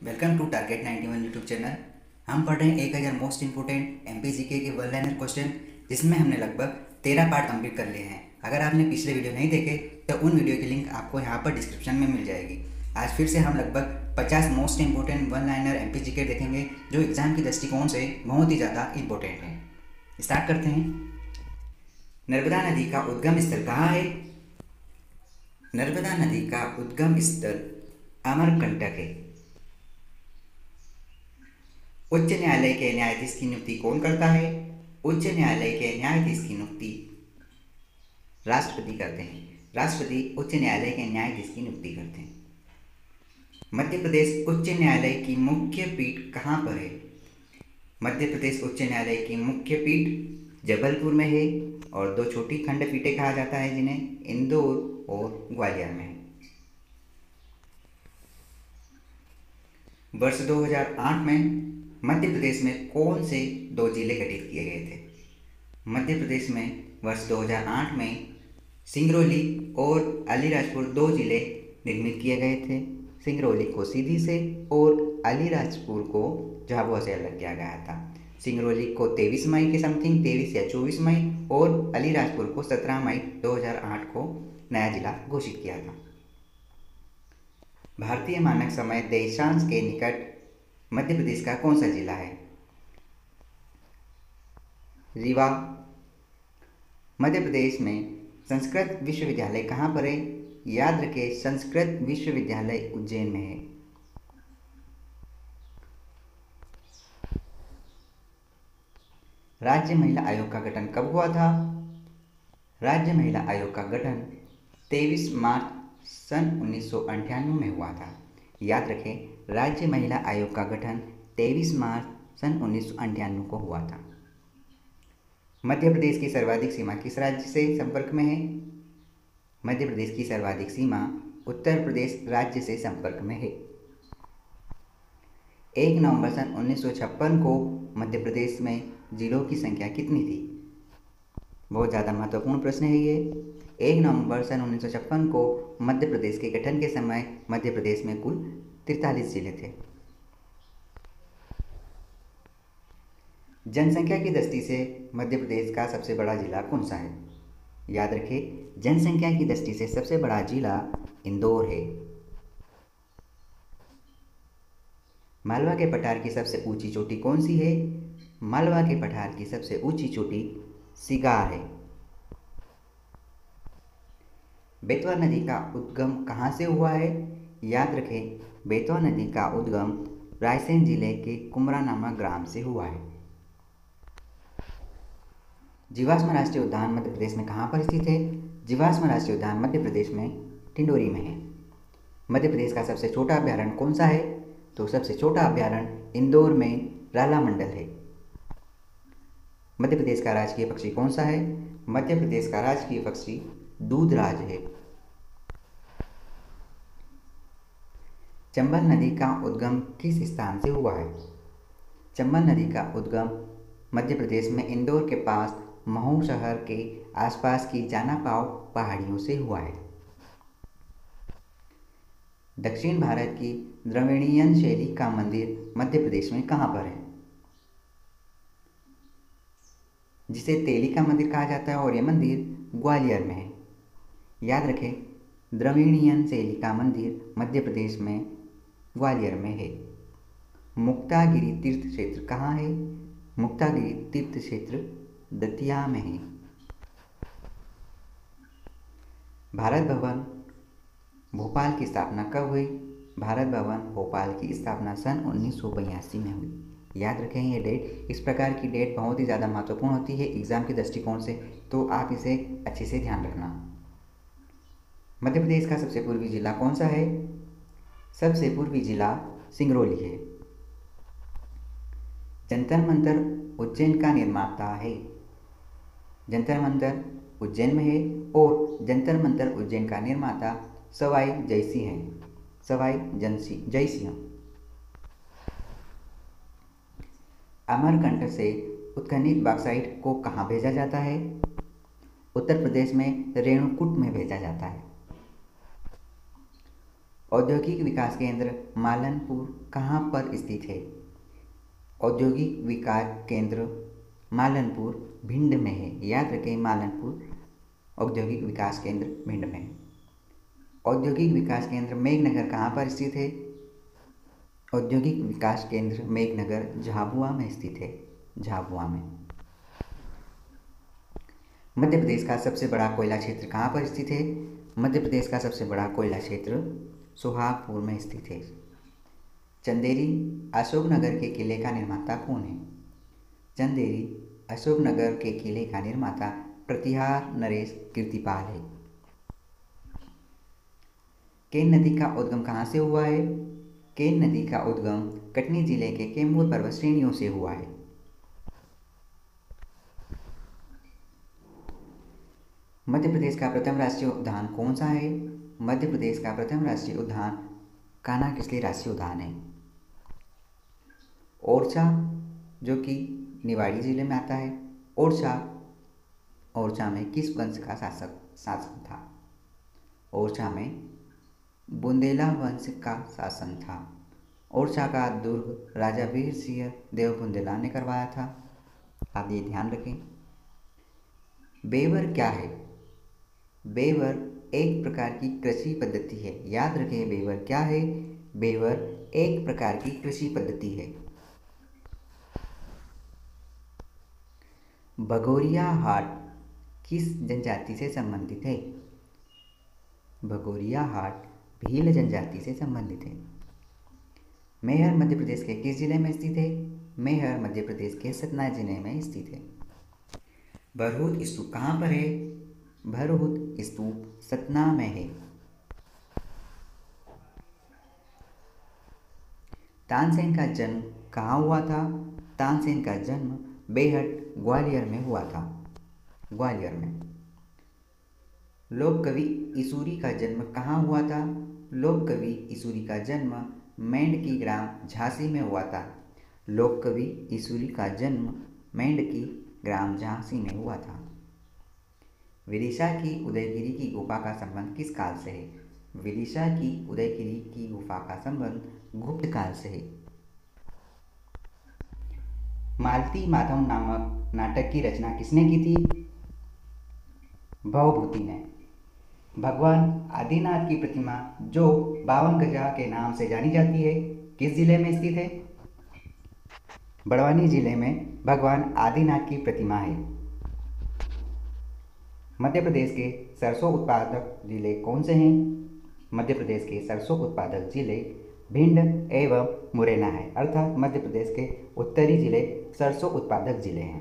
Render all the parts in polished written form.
Welcome to target 91 YouTube channel. हम पढ़ रहे हैं 1000 मोस्ट इंपोर्टेंट एमपीजीके के वन लाइनर क्वेश्चन, जिसमें हमने लगभग 13 पार्ट कंप्लीट कर लिए हैं। अगर आपने पिछले वीडियो नहीं देखे तो उन वीडियो की लिंक आपको यहाँ पर डिस्क्रिप्शन में मिल जाएगी। आज फिर से हम लगभग 50 most important one liner MPGK देखेंगे, जो एग्जाम के दृष्टिकोण से बहुत ही ज़्यादा इंपॉर्टेंट है। स्टार्ट करते हैं। नर्मदा नदी का उद्गम स्थल कहाँ है? नर्मदा नदी का उद्गम स्थल अमरकंटक है। उच्च न्यायालय के न्यायाधीश की नियुक्ति कौन करता है? उच्च न्यायालय के न्यायाधीश की नियुक्ति राष्ट्रपति करते हैं। राष्ट्रपति उच्च न्यायालय के न्यायाधीश की नियुक्ति करते हैं। मध्य प्रदेश उच्च न्यायालय की मुख्य पीठ कहाँ पर है? मध्य प्रदेश उच्च न्यायालय की मुख्य पीठ जबलपुर में है, और दो छोटी खंडपीठें कहा जाता है जिन्हें इंदौर और ग्वालियर में है। वर्ष 2008 में मध्य प्रदेश में कौन से दो जिले गठित किए गए थे? मध्य प्रदेश में वर्ष 2008 में सिंगरौली और अलीराजपुर दो जिले निर्मित किए गए थे। सिंगरौली को सीधी से और अलीराजपुर को झाबुआ से अलग किया गया था। सिंगरौली को 23 मई के समथिंग 23 या 24 मई और अलीराजपुर को 17 मई 2008 को नया जिला घोषित किया था। भारतीय मानक समय देशांश के निकट मध्य प्रदेश का कौन सा जिला है? रीवा। मध्य प्रदेश में संस्कृत विश्वविद्यालय कहाँ पर है? याद रखें, संस्कृत विश्वविद्यालय उज्जैन में है। राज्य महिला आयोग का गठन कब हुआ था? राज्य महिला आयोग का गठन 23 मार्च सन 1998 में हुआ था। याद रखें, राज्य महिला आयोग का गठन 23 मार्च सन 1998 को हुआ था। मध्य प्रदेश की सर्वाधिक सीमा किस राज्य से संपर्क में है? मध्य प्रदेश की सर्वाधिक सीमा उत्तर प्रदेश राज्य से संपर्क में है। 1 नवंबर सन 1956 को मध्य प्रदेश में जिलों की संख्या कितनी थी? बहुत ज़्यादा महत्वपूर्ण प्रश्न है ये। 1 नवंबर सन 1956 को मध्य प्रदेश के गठन के समय मध्य प्रदेश में कुल 43 जिले थे। जनसंख्या की दृष्टि से मध्य प्रदेश का सबसे बड़ा जिला कौन सा है? याद रखें, जनसंख्या की दृष्टि से सबसे बड़ा जिला इंदौर है। मालवा के पठार की सबसे ऊंची चोटी कौन सी है? मालवा के पठार की सबसे ऊंची चोटी सिगार है। बेतवा नदी का उद्गम कहाँ से हुआ है? याद रखें, बेतवा नदी का उद्गम रायसेन जिले के कुमरा नामक ग्राम से हुआ है। जीवाश्म राष्ट्रीय उद्यान मध्य प्रदेश में कहाँ पर स्थित है? जीवाश्म राष्ट्रीय उद्यान मध्य प्रदेश में टिंडोरी में है। मध्य प्रदेश का सबसे छोटा अभ्यारण्य कौन सा है? तो सबसे छोटा अभ्यारण्य इंदौर में राला मंडल है। मध्य प्रदेश का राजकीय पक्षी कौन सा है? मध्य प्रदेश का राजकीय पक्षी दूधराज है। चंबल नदी का उद्गम किस स्थान से हुआ है? चंबल नदी का उद्गम मध्य प्रदेश में इंदौर के पास महू शहर के आसपास की जानापाव पहाड़ियों से हुआ है। दक्षिण भारत की द्रविड़ीयन शैली का मंदिर मध्य प्रदेश में कहाँ पर है? जिसे तेली का मंदिर कहा जाता है, और यह मंदिर ग्वालियर में है। याद रखें, द्रविड़ीयन शैली का मंदिर मध्य प्रदेश में ग्वालियर में है। मुक्तागिरी तीर्थ क्षेत्र कहाँ है? मुक्तागिरी तीर्थ क्षेत्र दतिया में है। भारत भवन भोपाल की स्थापना कब हुई? भारत भवन भोपाल की स्थापना सन 1982 में हुई। याद रखें ये डेट। इस प्रकार की डेट बहुत ही ज़्यादा महत्वपूर्ण होती है एग्जाम के दृष्टिकोण से, तो आप इसे अच्छे से ध्यान रखना। मध्य प्रदेश का सबसे पूर्वी जिला कौन सा है? सबसे पूर्वी जिला सिंगरौली है। जंतर मंतर उज्जैन का निर्माता है। जंतर मंतर उज्जैन में है, और जंतर मंतर उज्जैन का निर्माता सवाई जयसिंह है। सवाई जयसिंह। अमरकंटक से उत्खननित बॉक्साइट को कहाँ भेजा जाता है? उत्तर प्रदेश में रेणुकूट में भेजा जाता है। औद्योगिक विकास केंद्र मालनपुर कहाँ पर स्थित है? औद्योगिक विकास केंद्र मालनपुर भिंड में है। याद रखें, मालनपुर औद्योगिक विकास केंद्र भिंड में है। औद्योगिक विकास केंद्र मेघनगर कहाँ पर स्थित है? औद्योगिक विकास केंद्र मेघनगर झाबुआ में स्थित है, झाबुआ में। मध्य प्रदेश का सबसे बड़ा कोयला क्षेत्र कहाँ पर स्थित है? मध्य प्रदेश का सबसे बड़ा कोयला क्षेत्र सुहागपुर में स्थित है। चंदेरी अशोकनगर के किले का निर्माता कौन है? चंदेरी अशोकनगर के किले का निर्माता प्रतिहार नरेश कीर्तिपाल है। केन नदी का उद्गम कहाँ से हुआ है? केन नदी का उद्गम कटनी जिले के कैमूर पर्वत श्रेणियों से हुआ है। मध्य प्रदेश का प्रथम राष्ट्रीय उद्यान कौन सा है? मध्य प्रदेश का प्रथम राष्ट्रीय उद्यान कान्हा-किसली राष्ट्रीय उद्यान है। ओरछा जो कि निवाड़ी जिले में आता है, ओरछा में किस वंश का शासन था? ओरछा में बुंदेला वंश का शासन था। ओरछा का दुर्ग राजा वीर सिंह देव बुंदेला ने करवाया था। आप ये ध्यान रखें। बेवर क्या है? बेवर एक प्रकार की कृषि पद्धति है। याद रखें, बेवर क्या है? बेवर एक प्रकार की कृषि पद्धति है। भगोरिया हाट किस जनजाति से संबंधित है? भगोरिया हाट भील जनजाति से संबंधित है। मैहर मध्य प्रदेश के किस जिले में स्थित है? मैहर मध्य प्रदेश के सतना जिले में स्थित है। बरहुत स्तूप कहाँ पर है? बरहुत स्तूप सतना में है। तानसेन का जन्म कहाँ हुआ था? तानसेन का जन्म बेहट ग्वालियर में हुआ था, ग्वालियर में। लोक कवि ईसूरी का जन्म कहाँ हुआ था? लोक कवि ईसूरी का जन्म मेंढकी ग्राम झांसी में हुआ था। लोक कवि ईसूरी का जन्म मेंढकी ग्राम झांसी में हुआ था। विदिशा की उदयगिरी की गुफा का संबंध किस काल से है? विदिशा की उदयगिरी की गुफा का संबंध गुप्त काल से है। मालती माधव नामक नाटक की रचना किसने की थी? भवभूति ने। भगवान आदिनाथ की प्रतिमा जो 52 गजा के नाम से जानी जाती है, किस जिले में स्थित है? बड़वानी जिले में भगवान आदिनाथ की प्रतिमा है। मध्य प्रदेश के सरसों उत्पादक जिले कौन से हैं? मध्य प्रदेश के सरसों उत्पादक जिले भिंड एवं मुरैना है, अर्थात मध्य प्रदेश के उत्तरी जिले सरसों उत्पादक जिले हैं।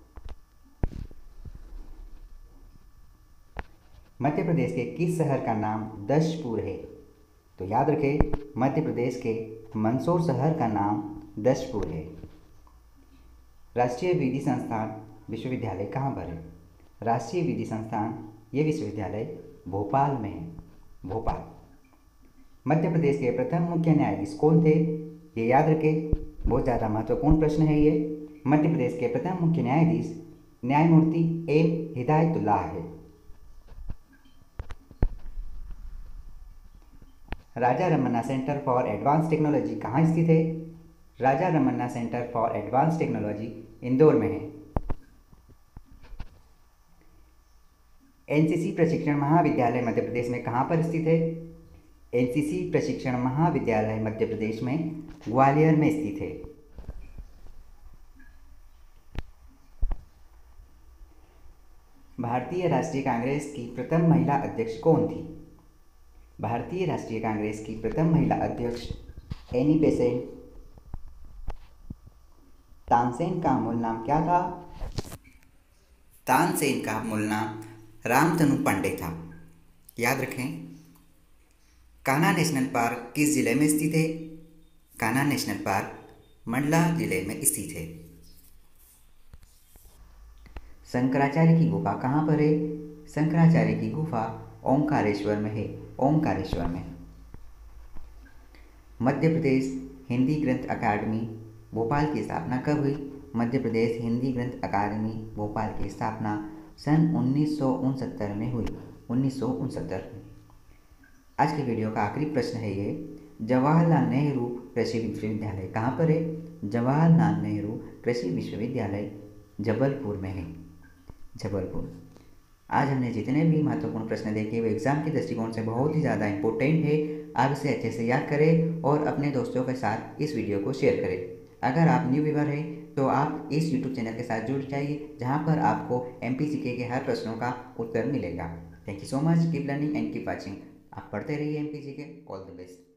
मध्य प्रदेश के किस शहर का नाम दशपुर है? तो याद रखें, मध्य प्रदेश के मंदसौर शहर का नाम दशपुर है। राष्ट्रीय विधि संस्थान विश्वविद्यालय कहाँ पर है? राष्ट्रीय विधि संस्थान ये विश्वविद्यालय भोपाल में है, भोपाल। मध्य प्रदेश के प्रथम मुख्य न्यायाधीश कौन थे? ये याद रखें, बहुत ज़्यादा महत्वपूर्ण प्रश्न है ये। मध्य प्रदेश के प्रथम मुख्य न्यायाधीश न्यायमूर्ति एम हिदायतुल्लाह है। Raja Ramanna centre for advance technology कहाँ स्थित है? Raja Ramanna centre for advance technology Indore में है। एनसीसी प्रशिक्षण महाविद्यालय मध्य प्रदेश में कहाँ पर स्थित है? एनसीसी प्रशिक्षण महाविद्यालय मध्य प्रदेश में ग्वालियर में स्थित है। भारतीय राष्ट्रीय कांग्रेस की प्रथम महिला अध्यक्ष कौन थी? भारतीय राष्ट्रीय कांग्रेस की प्रथम महिला अध्यक्ष एनी बेसेंट। तानसेन का मूल नाम क्या था? तानसेन का मूल नाम रामतनु पांडे था। याद रखें। कान्हा नेशनल पार्क किस जिले में स्थित है? कान्हा नेशनल पार्क मंडला जिले में स्थित है। शंकराचार्य की गुफा कहाँ पर है? शंकराचार्य की गुफा ओंकारेश्वर में है, ओंकारेश्वर में। मध्य प्रदेश हिंदी ग्रंथ अकादमी भोपाल की स्थापना कब हुई? मध्य प्रदेश हिंदी ग्रंथ अकादमी भोपाल की स्थापना सन 1969 में हुई, 1969 में। आज के वीडियो का आखिरी प्रश्न है ये, जवाहरलाल नेहरू कृषि विश्वविद्यालय कहाँ पर है? जवाहरलाल नेहरू कृषि विश्वविद्यालय जबलपुर में है, जबलपुर। आज हमने जितने भी महत्वपूर्ण प्रश्न देखे वो एग्जाम के दृष्टिकोण से बहुत ही ज़्यादा इंपॉर्टेंट है। आप इसे अच्छे से याद करें और अपने दोस्तों के साथ इस वीडियो को शेयर करें। अगर आप न्यू व्यूअर हैं तो आप इस यूट्यूब चैनल के साथ जुड़ जाइए, जहां पर आपको MPGK के हर प्रश्नों का उत्तर मिलेगा। Thank you so much, keep learning and keep watching. आप पढ़ते रहिए MPGK। All the best.